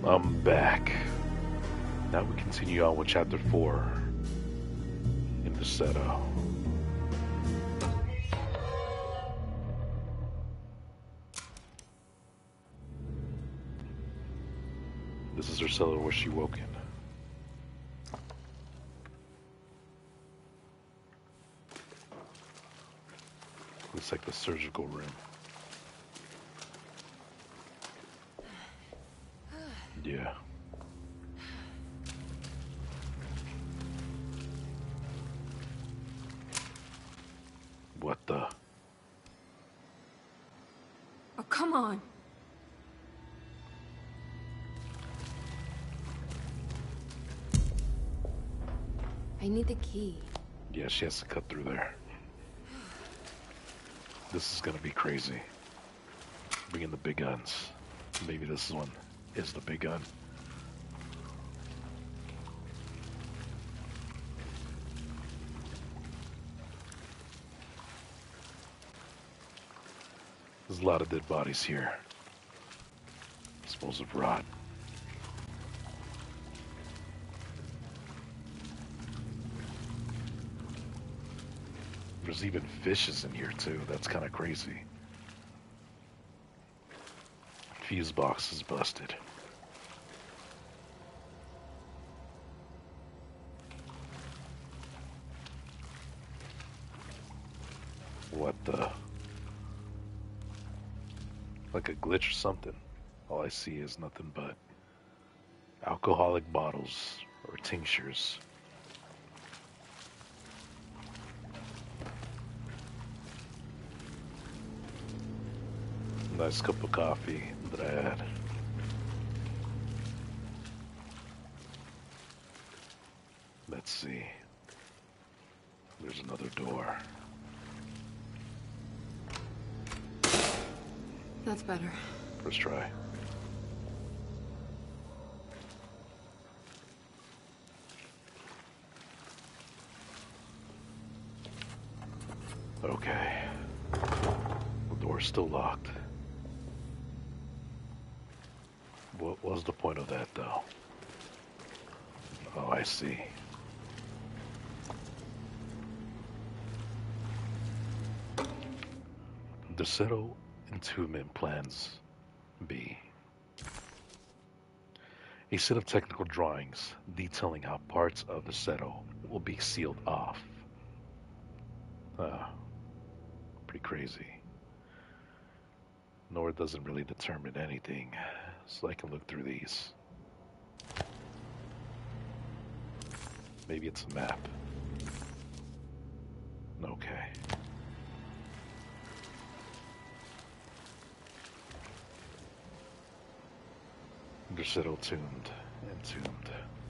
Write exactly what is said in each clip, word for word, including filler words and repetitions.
I'm back. Now we continue on with chapter four in Decerto. This is her cellar where she woke in. Looks like the surgical room. Yeah. What the? Oh, come on. I need the key. Yeah, she has to cut through there. This is gonna be crazy. Bring in the big guns. Maybe this one is the big gun. There's a lot of dead bodies here. Explosive rot. There's even fishes in here too. That's kind of crazy. Fuse box is busted. What the? Like a glitch or something. All I see is nothing but alcoholic bottles or tinctures. Nice cup of coffee that I had. Let's see. There's another door. That's better. First try. Okay. The door's still locked. What was the point of that, though? Oh, I see. Decerto Entombment Plans B. A set of technical drawings detailing how parts of Decerto will be sealed off. Ah, pretty crazy. Nor doesn't really determine anything, so I can look through these. Maybe it's a map. Okay. Decerto tuned, entombed.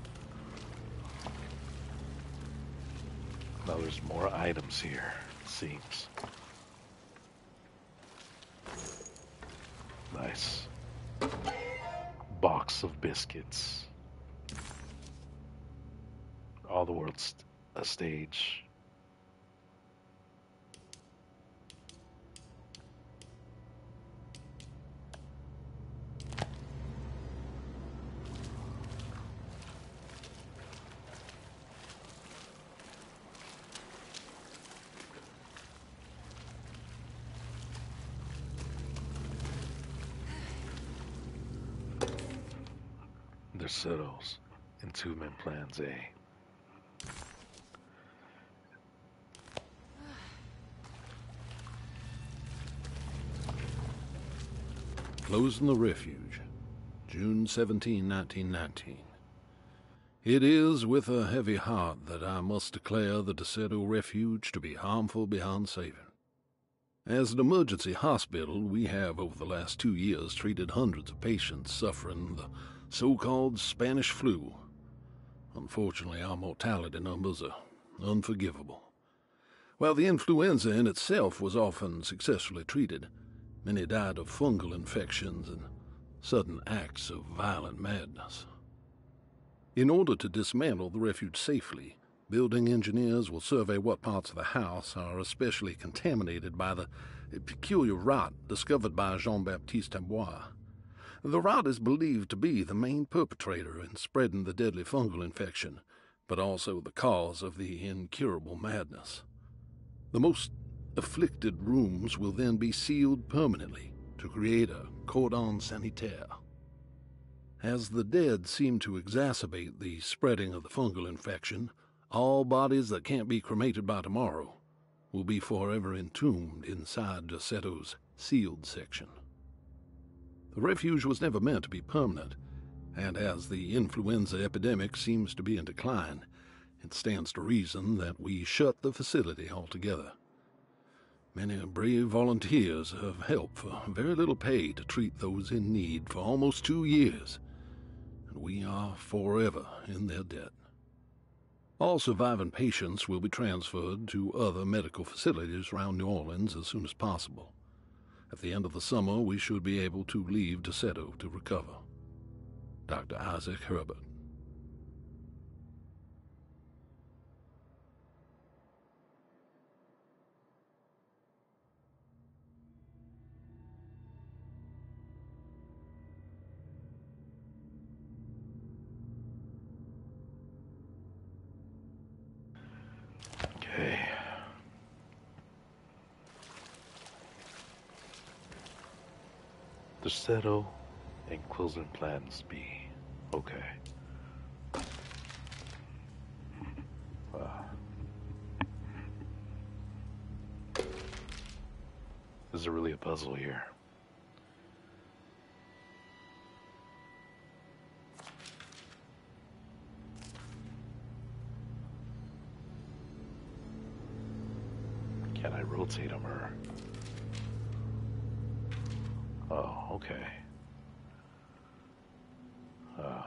Now there's more items here, it seems. Nice. Box of biscuits. All the world's a stage. Decerto's Entombment Plans A. Closing the refuge, June seventeenth, nineteen nineteen. It is with a heavy heart that I must declare the Decerto refuge to be harmful beyond saving. As an emergency hospital, we have over the last two years treated hundreds of patients suffering the so-called Spanish flu. Unfortunately, our mortality numbers are unforgivable. While the influenza in itself was often successfully treated, many died of fungal infections and sudden acts of violent madness. In order to dismantle the refuge safely, building engineers will survey what parts of the house are especially contaminated by the peculiar rot discovered by Jean-Baptiste Amboise. The rot is believed to be the main perpetrator in spreading the deadly fungal infection, but also the cause of the incurable madness. The most afflicted rooms will then be sealed permanently to create a cordon sanitaire. As the dead seem to exacerbate the spreading of the fungal infection, all bodies that can't be cremated by tomorrow will be forever entombed inside Decerto's sealed section. The refuge was never meant to be permanent, and as the influenza epidemic seems to be in decline, it stands to reason that we shut the facility altogether. Many brave volunteers have helped for very little pay to treat those in need for almost two years, and we are forever in their debt. All surviving patients will be transferred to other medical facilities around New Orleans as soon as possible. At the end of the summer, we should be able to leave Decerto to recover. Doctor Isaac Herbert. Okay. Decerto and Quilsland plans B. Okay. Uh. This is really a puzzle here. Can I rotate them or... Oh, okay. Uh...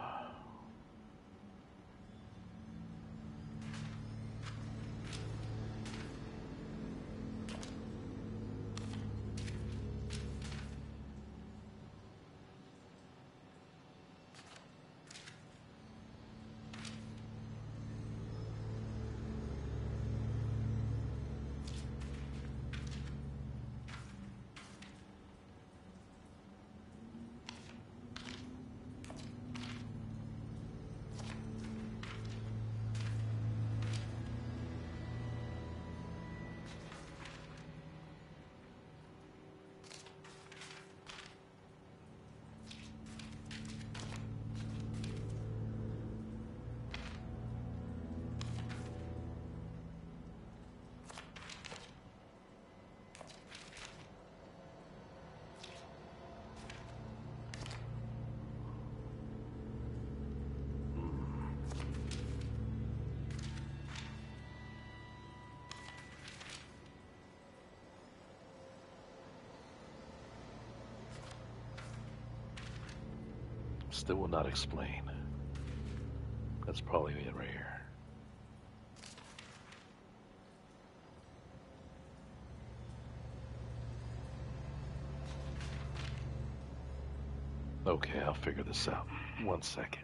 Still will not explain. That's probably it right here. Okay, I'll figure this out. One second.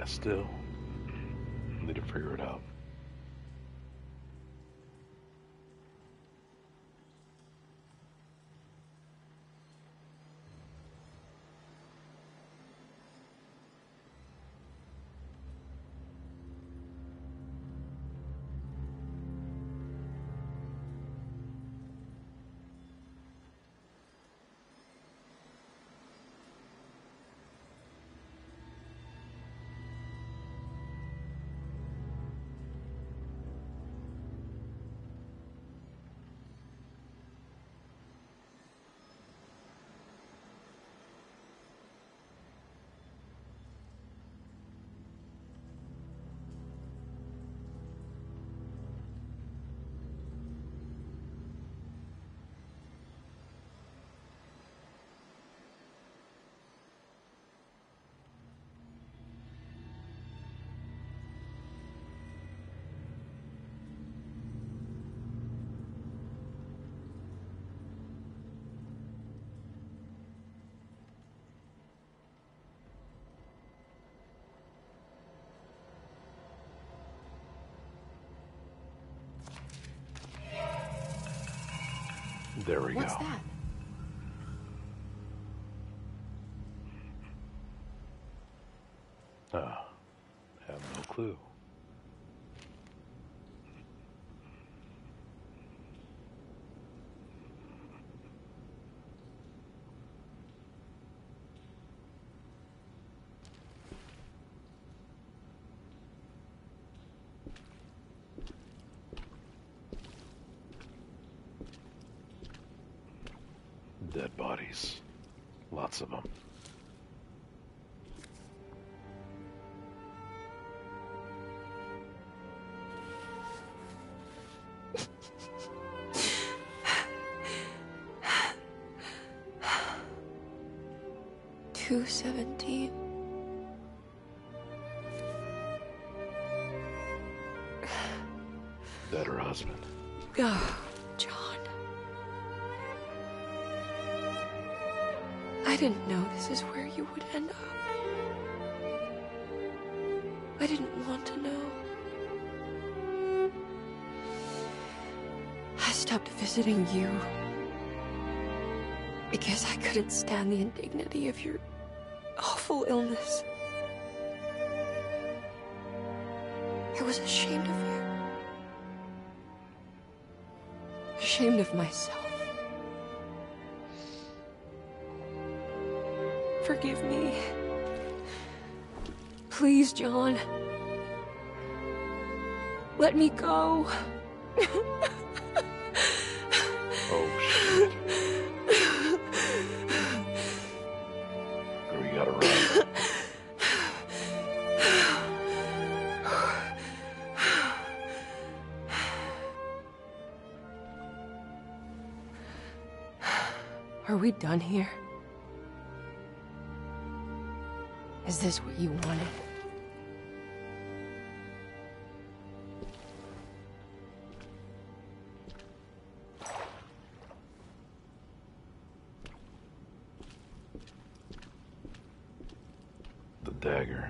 Yeah, still. Need to figure it out. There we What's go. that? Ah, have no clue. Dead bodies. Lots of them. two seventeen. Dead her husband. Oh, John. I didn't know this is where you would end up. I didn't want to know. I stopped visiting you because I couldn't stand the indignity of your awful illness. I was ashamed of you. Ashamed of myself. Forgive me. Please, John. Let me go. Oh, shit. We gotta run. Are we done here? Is this what you wanted? The dagger.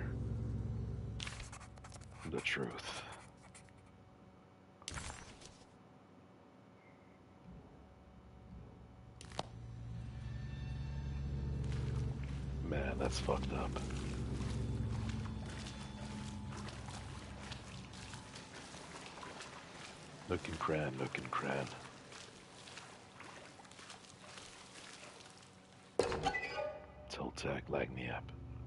The truth. Man, that's fucked up. Nook and cran, nook and cran. Tiltac, lagniappe.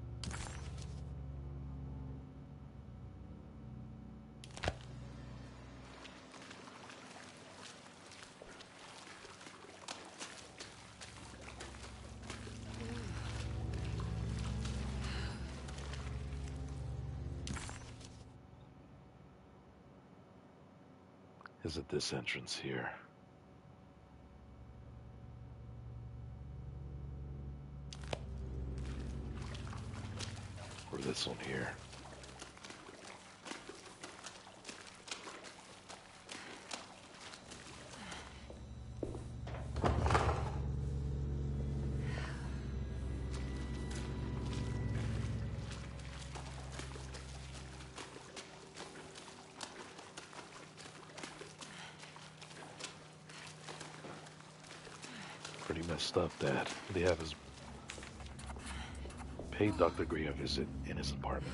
Is it this entrance here? Or this one here? Pretty messed up that they have his paid Doctor Gray a visit in his apartment.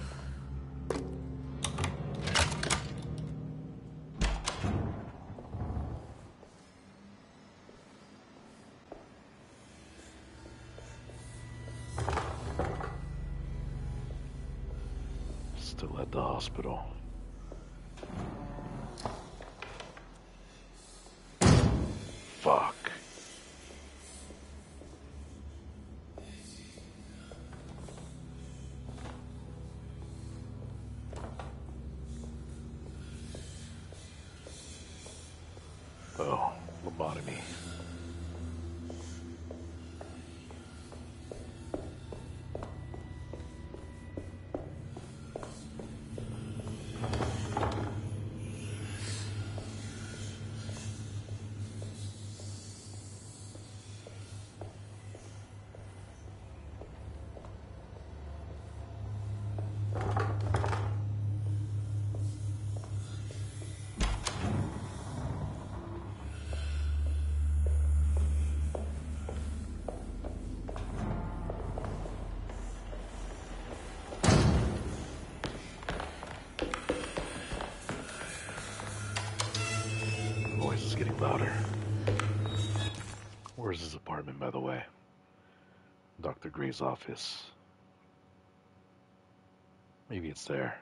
Still at the hospital. Fuck. Oh, lobotomy. Voice is getting louder. Where's his apartment, by the way? Doctor Gray's office. Maybe it's there.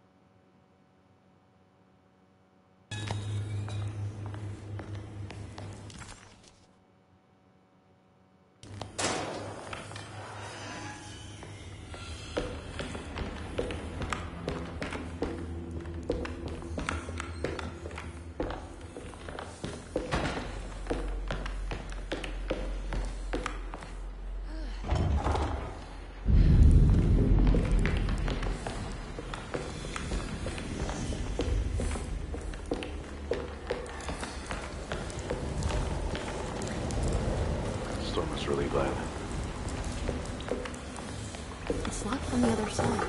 Storm is really bad. It's locked on the other side.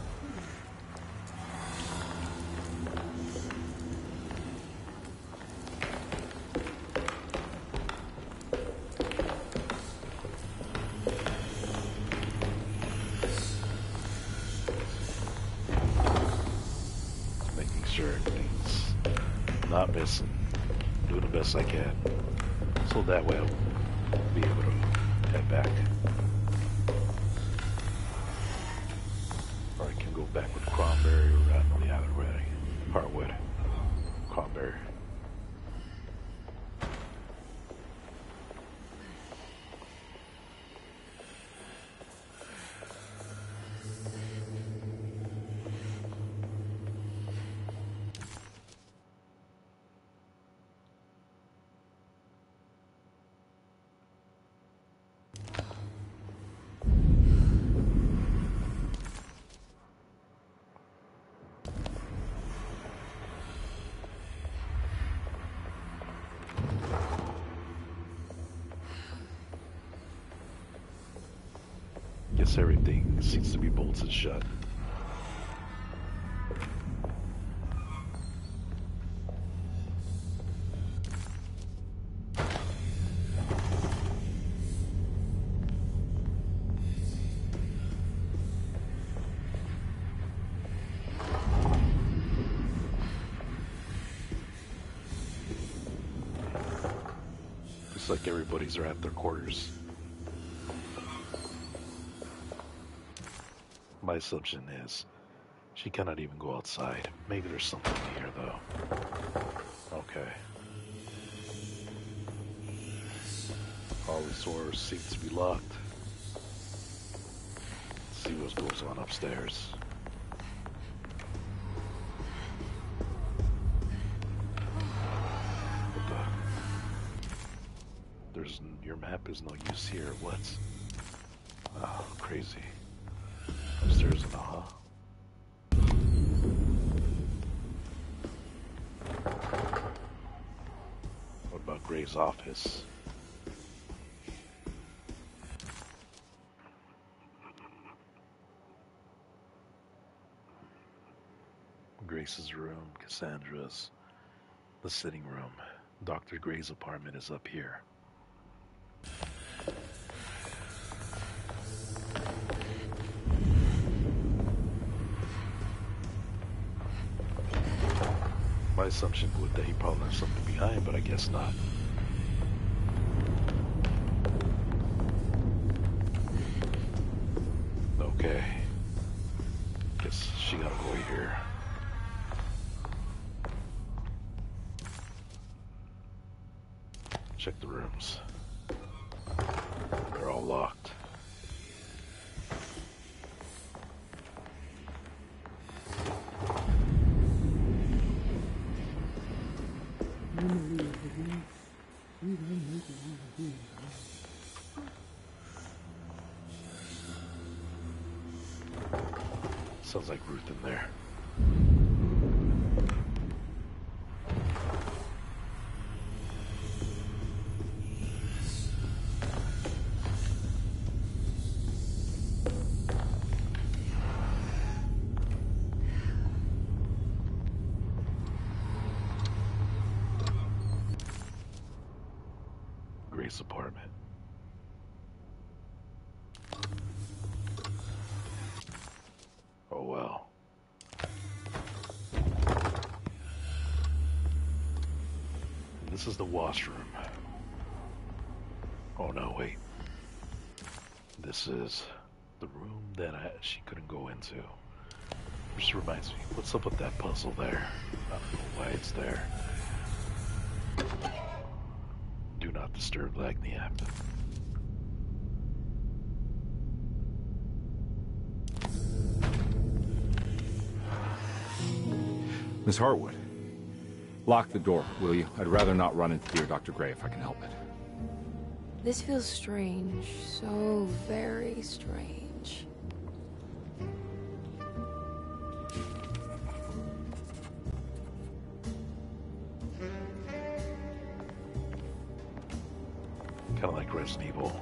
Making sure everything's not missing. Do the best I can. So that way I'll be able to head back. Or I can go back with Cranberry, or I know we have it already. Hartwood. Cranberry. Guess everything seems to be bolted shut. Looks like everybody's are at their quarters. My assumption is she cannot even go outside. Maybe there's something here, though. Okay. All the doors seem to be locked. Let's see what goes on upstairs. What the? There's your map is no use here. What? Oh, crazy. Upstairs in the hall. What about Gray's office? Grace's room, Cassandra's, the sitting room. Doctor Gray's apartment is up here. my assumption would that he probably left something behind, but I guess not. Okay. Guess she gotta go here. Check the rooms. They're all locked. Sounds like Ruth in there. Grace apartment. Oh well. This is the washroom. Oh no, wait. This is the room that I, she couldn't go into. Which reminds me, what's up with that puzzle there? I don't know why it's there. Do not disturb Lagniappe. Miss Hartwood, lock the door, will you? I'd rather not run into dear Doctor Gray if I can help it. This feels strange. So very strange. Kind of like Resident Evil.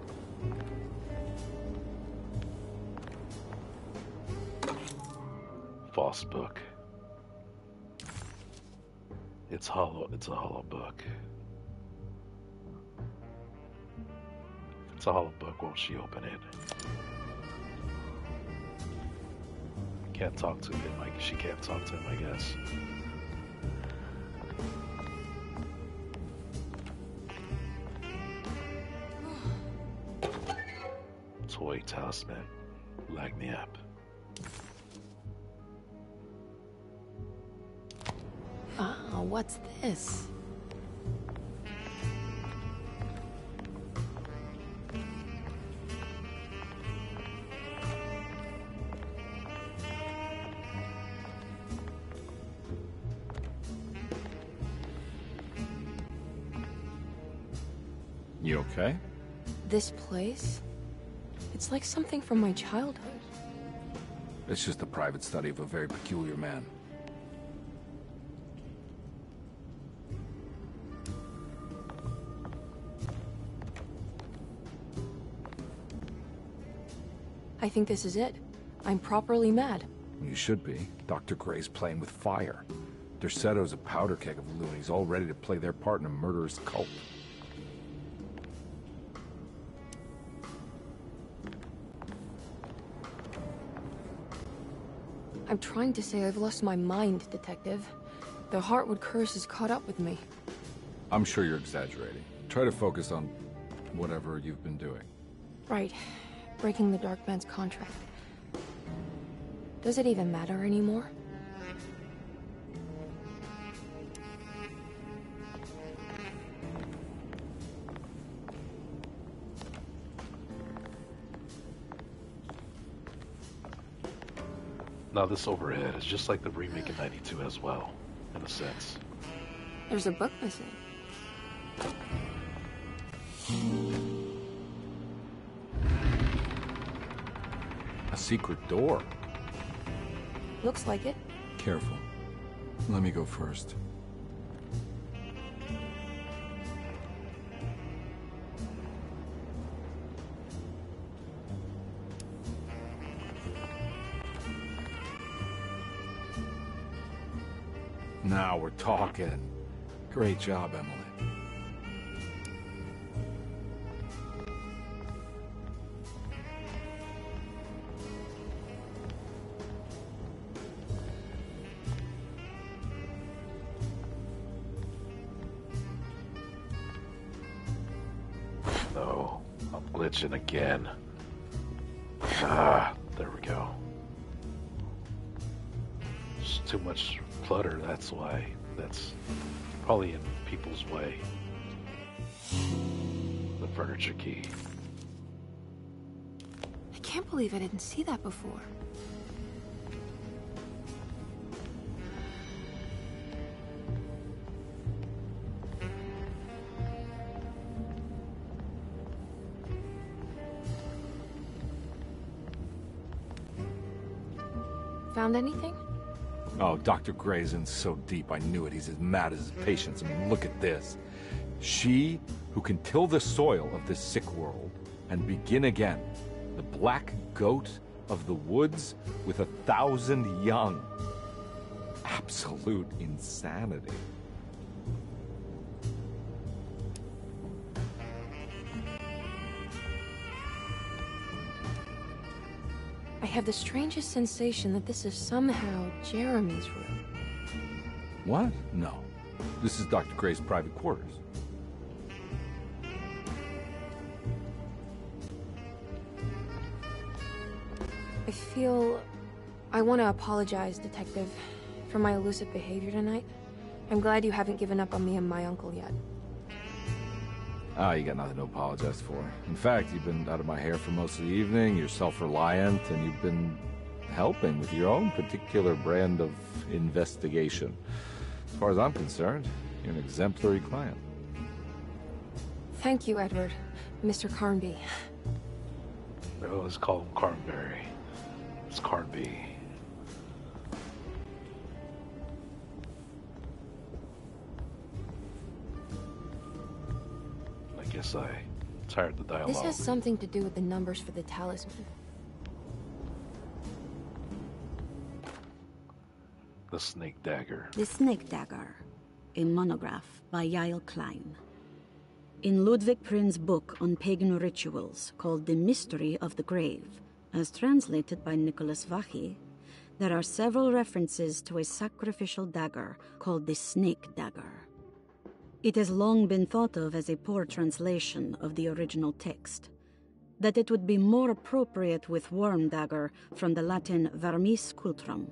False book. It's hollow. It's a hollow book. If it's a hollow book, won't she open it? Can't talk to him. Like she can't talk to him, I guess. Toy talisman, Lagniappe. Ah, what's this? You okay? This place? It's like something from my childhood. It's just a private study of a very peculiar man. I think this is it. I'm properly mad. You should be. Doctor Gray's playing with fire. Decerto's a powder keg of loonies, all ready to play their part in a murderous cult. I'm trying to say I've lost my mind, Detective. The Hartwood curse has caught up with me. I'm sure you're exaggerating. Try to focus on whatever you've been doing. Right. Breaking the Dark Man's contract. Does it even matter anymore? Now this overhead is just like the remake in ninety-two as well, in a sense. There's a book missing. A secret door. Looks like it. Careful. Let me go first. Now we're talking. Great job, Emily. glitching again. Ah, there we go. Just too much clutter, that's why. That's probably in people's way. The furniture key. I can't believe I didn't see that before. Found anything? Oh, Doctor Gray's in so deep, I knew it. He's as mad as his patients. I mean, look at this. She who can till the soil of this sick world and begin again. The black goat of the woods with a thousand young. Absolute insanity. I have the strangest sensation that this is somehow Jeremy's room. What? No. This is Doctor Gray's private quarters. I feel... I want to apologize, Detective, for my elusive behavior tonight. I'm glad you haven't given up on me and my uncle yet. Ah, you got nothing to apologize for. In fact, you've been out of my hair for most of the evening, you're self-reliant, and you've been helping with your own particular brand of investigation. As far as I'm concerned, you're an exemplary client. Thank you, Edward. Mister Carnby. They always call him Carnberry. It's Carnby. I guess I tired the dialogue. This has something to do with the numbers for the talisman. The Snake Dagger. The Snake Dagger, a monograph by Yael Klein. In Ludwig Prin's book on pagan rituals called The Mystery of the Grave, as translated by Nicholas Vachy, there are several references to a sacrificial dagger called the Snake Dagger. It has long been thought of as a poor translation of the original text, that it would be more appropriate with worm dagger from the Latin vermis cultrum.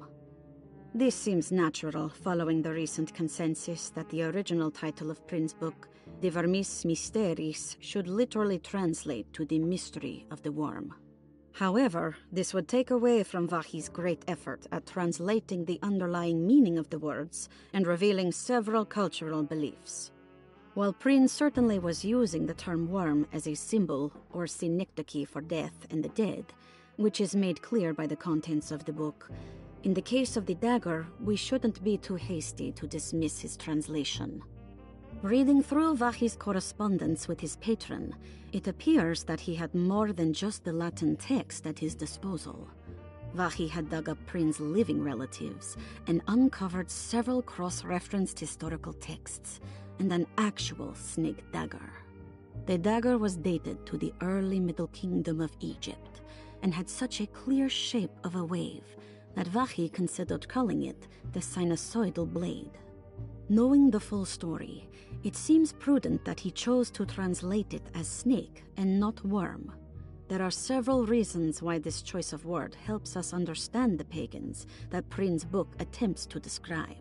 This seems natural following the recent consensus that the original title of Prin's book, De Vermis Mysteris, should literally translate to the mystery of the worm. However, this would take away from Vachy's great effort at translating the underlying meaning of the words and revealing several cultural beliefs. While Prin certainly was using the term worm as a symbol or synecdoche for death and the dead, which is made clear by the contents of the book, in the case of the dagger, we shouldn't be too hasty to dismiss his translation. Reading through Vachy's correspondence with his patron, it appears that he had more than just the Latin text at his disposal. Vachy had dug up Prin's living relatives and uncovered several cross-referenced historical texts and an actual snake dagger. The dagger was dated to the early Middle Kingdom of Egypt and had such a clear shape of a wave that Vachy considered calling it the sinusoidal blade. Knowing the full story, it seems prudent that he chose to translate it as snake and not worm. There are several reasons why this choice of word helps us understand the pagans that Prin's book attempts to describe.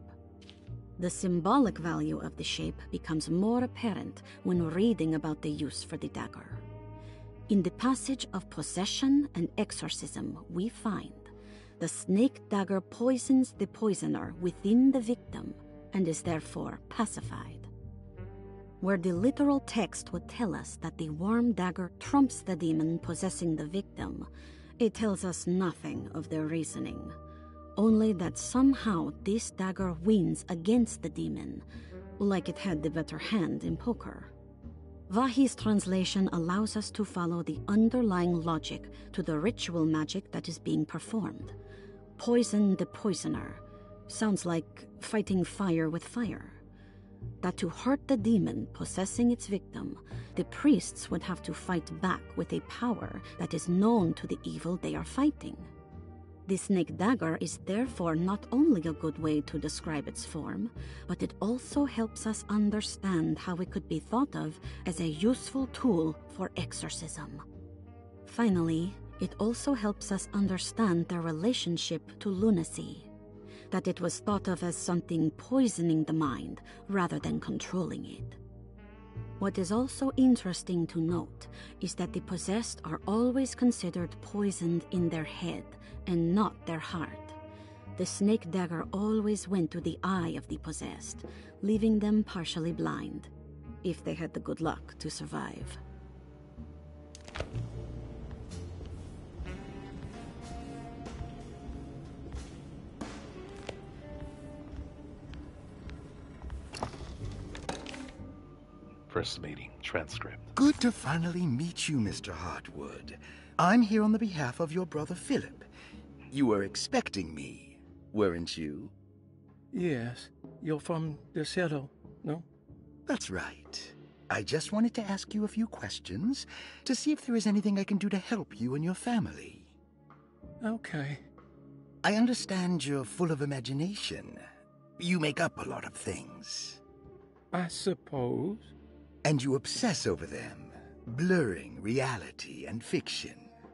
The symbolic value of the shape becomes more apparent when reading about the use for the dagger. In the passage of possession and exorcism, we find the snake dagger poisons the poisoner within the victim and is therefore pacified. Where the literal text would tell us that the worm dagger trumps the demon possessing the victim, it tells us nothing of their reasoning, only that somehow this dagger wins against the demon, like it had the better hand in poker. Vachy's translation allows us to follow the underlying logic to the ritual magic that is being performed. Poison the poisoner sounds like fighting fire with fire. That to hurt the demon possessing its victim, the priests would have to fight back with a power that is known to the evil they are fighting. The snake dagger is therefore not only a good way to describe its form, but it also helps us understand how it could be thought of as a useful tool for exorcism. Finally, it also helps us understand their relationship to lunacy, that it was thought of as something poisoning the mind rather than controlling it. What is also interesting to note is that the possessed are always considered poisoned in their head and not their heart. The snake dagger always went to the eye of the possessed, leaving them partially blind, if they had the good luck to survive. First meeting transcript. Good to finally meet you, Mister Hartwood. I'm here on the behalf of your brother Philip. You were expecting me, weren't you? Yes. You're from Decerto, no? That's right. I just wanted to ask you a few questions to see if there is anything I can do to help you and your family. Okay. I understand you're full of imagination. You make up a lot of things. I suppose. And you obsess over them, blurring reality and fiction.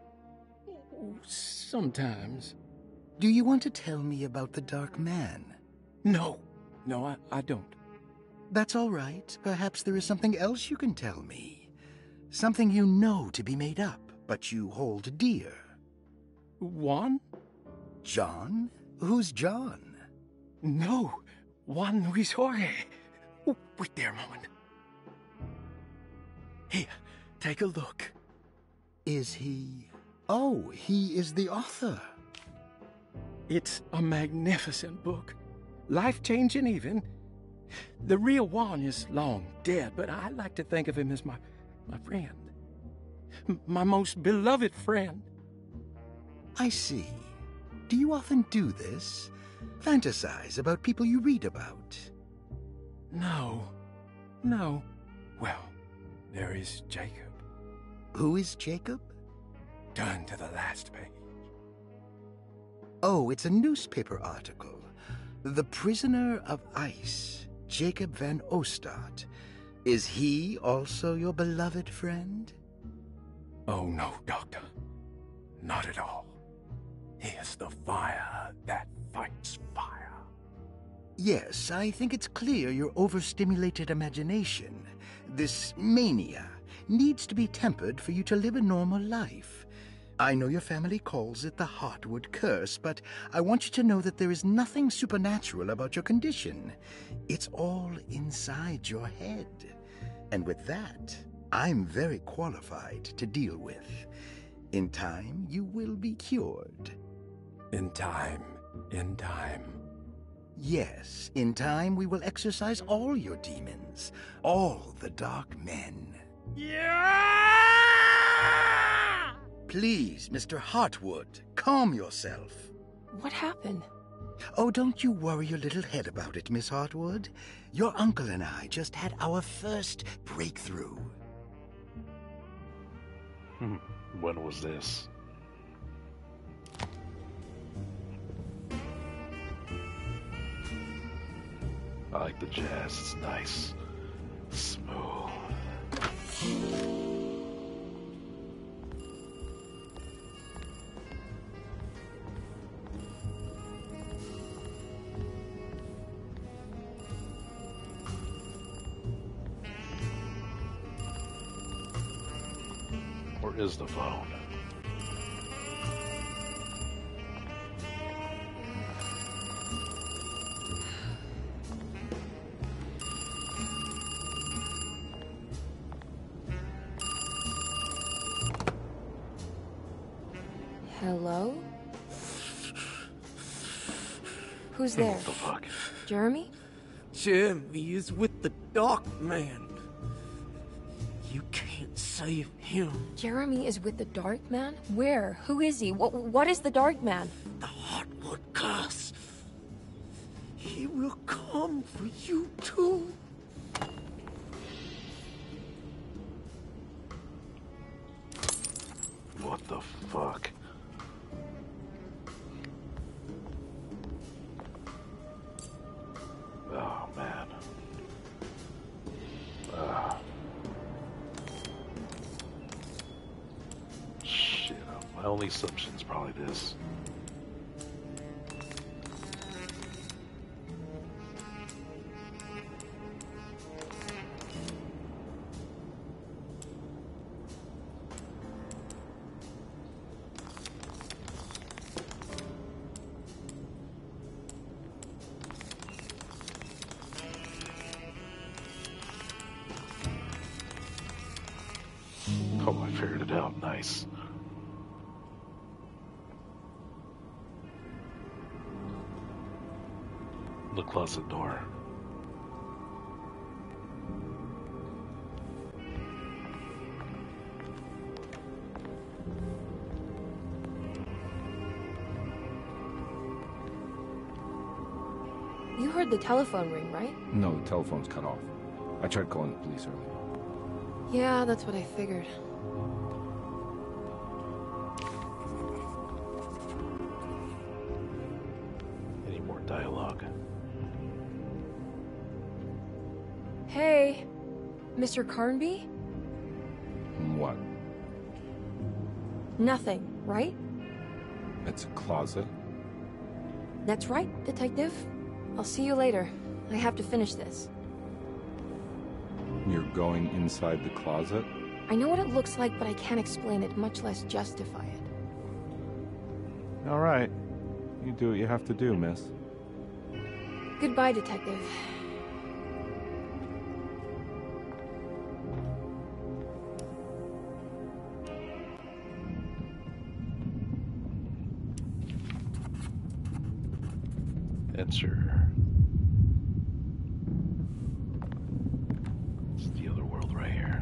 Sometimes. Do you want to tell me about the Dark Man? No. No, I, I don't. That's all right. Perhaps there is something else you can tell me. Something you know to be made up, but you hold dear. Juan? John? Who's John? No. Juan Luis Jorge. Oh, wait there a moment. Here, take a look. Is he... Oh, he is the author. It's a magnificent book. Life-changing even. The real Juan is long dead, but I like to think of him as my, my friend. M- my most beloved friend. I see. Do you often do this? Fantasize about people you read about? No. No. Well, there is Jacob. Who is Jacob? Turn to the last page. Oh, it's a newspaper article. The Prisoner of Ice, Jacob van Ostad. Is he also your beloved friend? Oh, no, Doctor. Not at all. He is the fire that fights fire. Yes, I think it's clear your overstimulated imagination, this mania, needs to be tempered for you to live a normal life. I know your family calls it the Hartwood curse, but I want you to know that there is nothing supernatural about your condition. It's all inside your head. And with that, I'm very qualified to deal with. In time, you will be cured. In time. In time. Yes, in time we will exorcise all your demons, all the dark men. Yeah! Please, Mister Hartwood, calm yourself. What happened? Oh, don't you worry your little head about it, Miss Hartwood. Your uncle and I just had our first breakthrough. Hmm. When was this? I like the jazz. It's nice. Smooth. Where is the phone? Hello? Who's there? What the fuck? Jeremy? Jeremy is with the Dark Man. You can't save him. Jeremy is with the Dark Man? Where? Who is he? What, what is the Dark Man? The Hartwood curse. He will come for you too. What the fuck? only assumption is probably this. Oh, I figured it out. Nice. The closet door. You heard the telephone ring, right? No, the telephone's cut off. I tried calling the police earlier. Yeah, that's what I figured. Any more dialogue? Hey, Mister Carnby? What? Nothing, right? It's a closet? That's right, Detective. I'll see you later. I have to finish this. You're going inside the closet? I know what it looks like, but I can't explain it, much less justify it. All right. You do what you have to do, miss. Goodbye, Detective. Enter. It's the other world right here.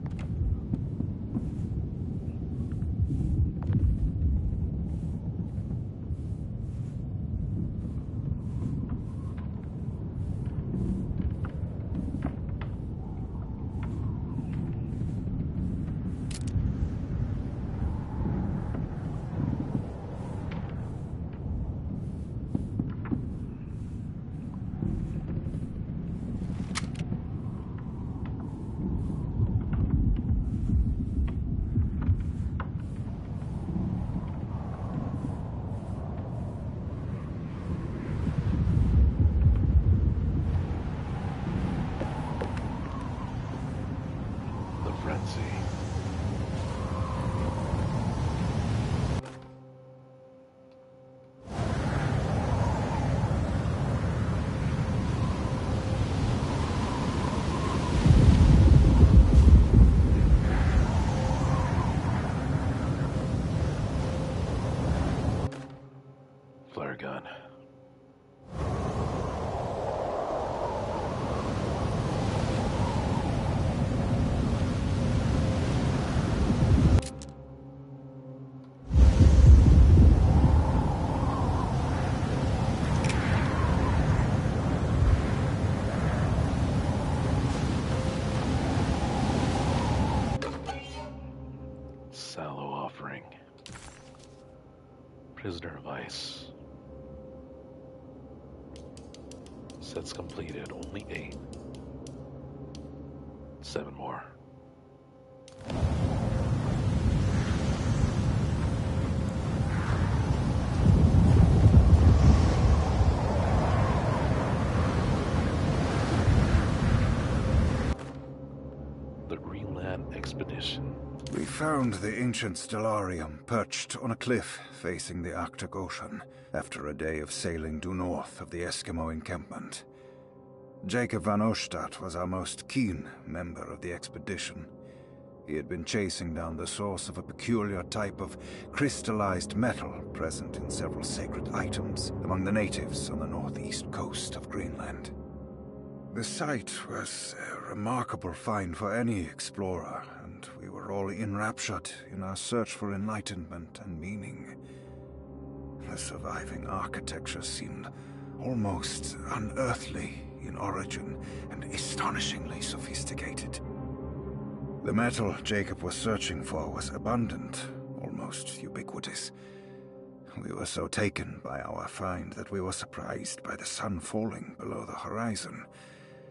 Flare gun. Sallow offering. Prisoner of ice. Sets completed. Only eight. Seven more. The Greenland Expedition. We found the ancient stellarium perched on a cliff facing the Arctic Ocean after a day of sailing due north of the Eskimo encampment. Jacob van Oostad was our most keen member of the expedition. He had been chasing down the source of a peculiar type of crystallized metal present in several sacred items among the natives on the northeast coast of Greenland. The site was a remarkable find for any explorer, and we were all enraptured in our search for enlightenment and meaning. The surviving architecture seemed almost unearthly in origin and astonishingly sophisticated. The metal Jacob was searching for was abundant, almost ubiquitous. We were so taken by our find that we were surprised by the sun falling below the horizon.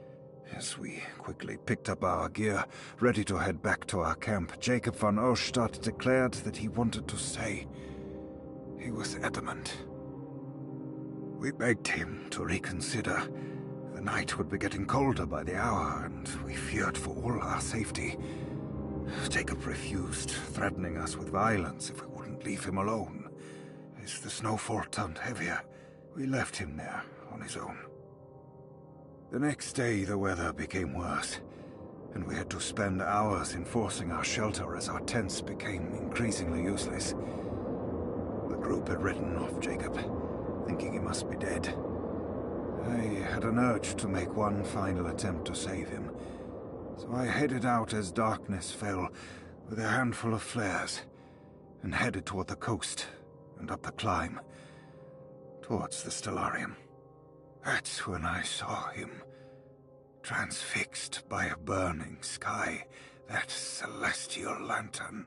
As we quickly picked up our gear, ready to head back to our camp, Jacob van Oostad declared that he wanted to stay. He was adamant. We begged him to reconsider. The night would be getting colder by the hour, and we feared for all our safety. Jacob refused, threatening us with violence if we wouldn't leave him alone. As the snowfall turned heavier, we left him there on his own. The next day, the weather became worse, and we had to spend hours enforcing our shelter as our tents became increasingly useless. The group had written off Jacob, thinking he must be dead. I had an urge to make one final attempt to save him, so I headed out as darkness fell with a handful of flares, and headed toward the coast and up the climb, towards the Stellarium. That's when I saw him, transfixed by a burning sky, that celestial lantern.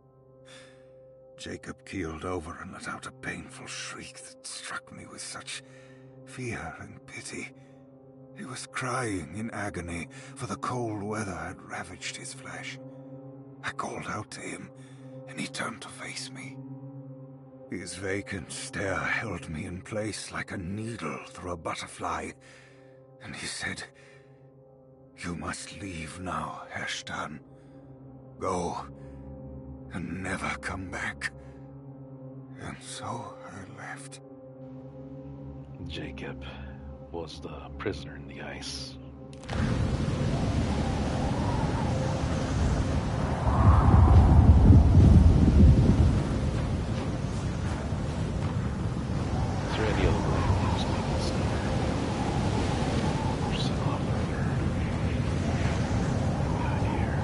Jacob keeled over and let out a painful shriek that struck me with such fear and pity. He was crying in agony, for the cold weather had ravaged his flesh. I called out to him, and he turned to face me. His vacant stare held me in place like a needle through a butterfly, and he said, "You must leave now, Herstan. Go, and never come back." And so I left. Jacob was the prisoner in the ice. Is there any other way to use my stuff? Or set off further? Behind here.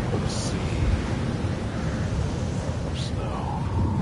of sea of snow.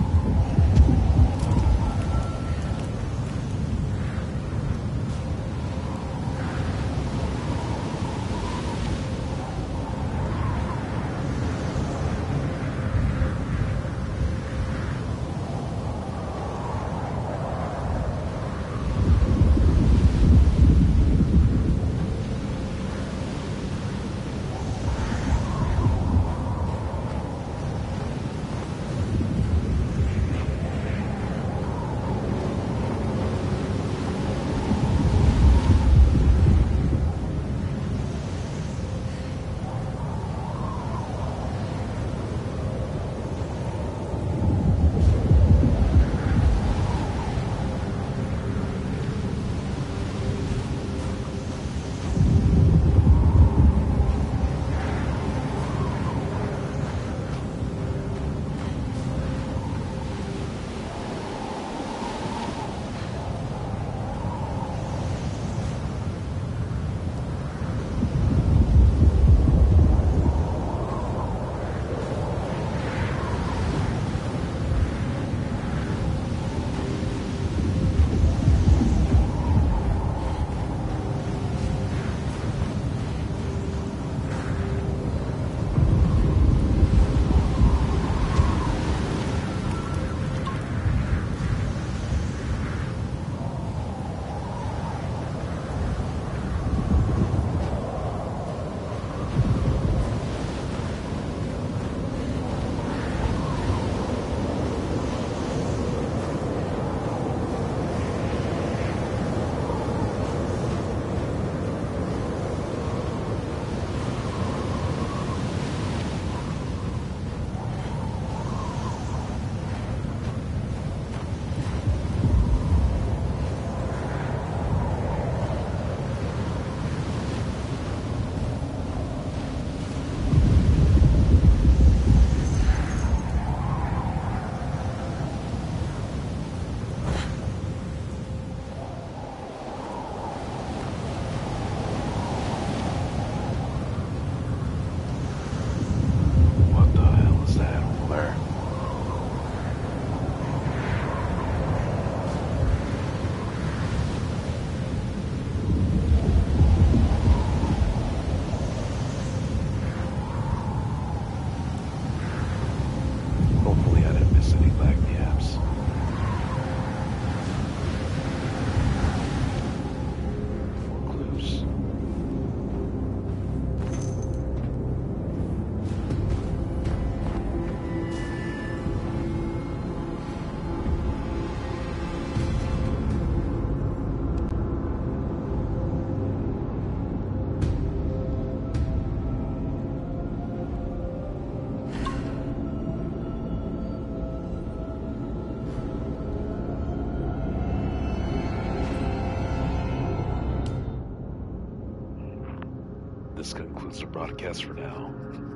This concludes the broadcast for now.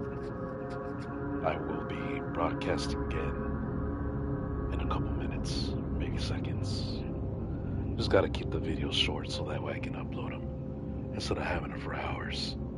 I will be broadcasting again in a couple minutes, maybe seconds. Just gotta keep the videos short so that way I can upload them instead of having them for hours.